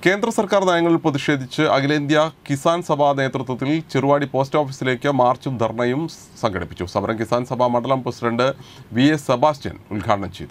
കേന്ദ്ര സർക്കാർ നയങ്ങളിൽ പ്രതിഷേധിച്ച് അഖിലേന്ത്യാ കിസാൻ സഭ നേതൃത്വത്തിൽ ചെറുവാടി പോസ്റ്റ് ഓഫീസിലേക്ക് മാർച്ചും ധർണയും സംഘടിപ്പിച്ചു. സമരം കിസാൻ സഭ മണ്ഡലം പ്രസിഡന്റ് VA സെബാസ്റ്റ്യൻ ഉദ്ഘാടനം ചെയ്തു.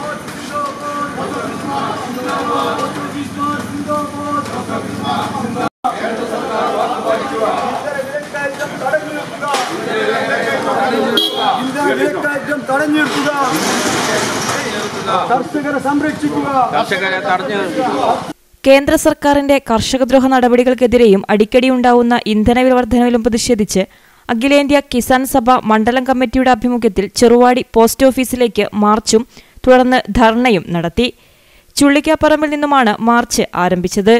കേന്ദ്ര സർക്കാരിന്റെ കർഷകദ്രോഹ നടപടികൾക്കെതിരെയും അടിക്കടി ഉണ്ടാവുന്ന ഇന്ധനവില വർധനവിലും പ്രതിഷേധിച്ച് അഖിലേന്ത്യാ കിസാൻ സഭ മണ്ഡലം കമ്മിറ്റിയുടെ ആഭിമുഖ്യത്തിൽ ചെറുവാടി പോസ്റ്റ് ഓഫീസിലേക്ക് മാർച്ചും തുടർന്ന് ധർണയും നടത്തി. ചുള്ളിക്കാപ്പറമ്പിൽ നിന്നുമാണ് മാർച്ച് ആരംഭിച്ചത്.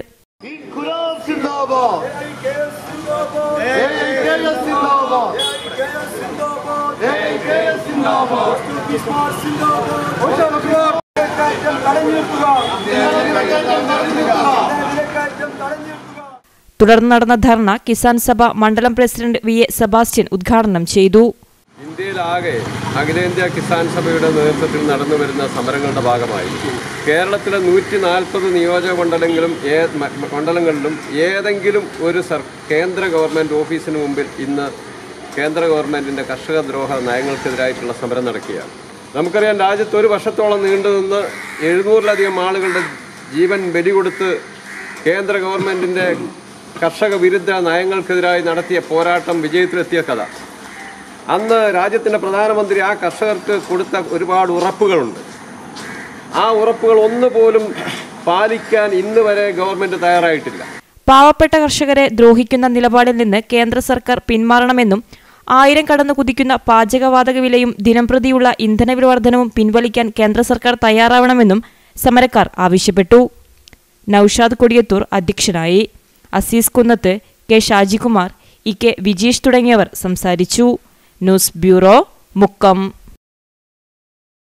തുടർന്ന് നടന്ന ധർണ കിസാൻ സഭ മണ്ഡലം പ്രസിഡന്റ് VA സെബാസ്റ്റ്യൻ ഉദ്ഘാടനം ചെയ്തു. ഇന്ത്യയിലാകെ അഖിലേന്ത്യാ കിസാൻ സഭയുടെ നേതൃത്വത്തിൽ നടന്നു വരുന്ന സമരങ്ങളുടെ ഭാഗമായി കേരളത്തിലെ 140 നിയോജക മണ്ഡലങ്ങളിലും ഏതെങ്കിലും ഒരു കേന്ദ്ര ഗവൺമെൻറ് ഓഫീസിന് മുമ്പിൽ ഇന്ന് കേന്ദ്ര ഗവൺമെൻറ്റിൻ്റെ കർഷകദ്രോഹ നയങ്ങൾക്കെതിരായിട്ടുള്ള സമരം നടക്കുകയാണ്. നമുക്കറിയാം, രാജ്യത്ത് ഒരു വർഷത്തോളം നീണ്ടുനിന്ന് 700-ലധികം ആളുകളുടെ ജീവൻ ബലി കൊടുത്ത് കേന്ദ്ര ഗവൺമെൻറ്റിൻ്റെ കർഷക വിരുദ്ധ നയങ്ങൾക്കെതിരായി നടത്തിയ പോരാട്ടം വിജയത്തിലെത്തിയ കഥ. അന്ന് രാജ്യത്തിൻ്റെ പ്രധാനമന്ത്രി ആ കർഷകർക്ക് കൊടുത്ത ഒരുപാട് ഉറപ്പുകളുണ്ട്. ആ ഉറപ്പുകൾ ഒന്നുപോലും പാലിക്കാൻ ഇന്ന് വരെ ഗവൺമെൻറ് തയ്യാറായിട്ടില്ല. പാവപ്പെട്ട കർഷകരെ ദ്രോഹിക്കുന്ന നിലപാടിൽ നിന്ന് കേന്ദ്ര സർക്കാർ പിന്മാറണമെന്നും 1000 കടന്നു കുതിക്കുന്ന പാചകവാതക വിലയും ദിനംപ്രതിയുള്ള ഇന്ധനവില വർധനവും പിൻവലിക്കാൻ കേന്ദ്ര സർക്കാർ തയ്യാറാവണമെന്നും സമരക്കാർ ആവശ്യപ്പെട്ടു. നൌഷാദ് കൊടിയത്തൂർ അധ്യക്ഷനായി. അസീസ് കുന്നത്ത്, K ഷാജികുമാർ, EK വിജീഷ് തുടങ്ങിയവർ സംസാരിച്ചു. News bureau, Mukkam.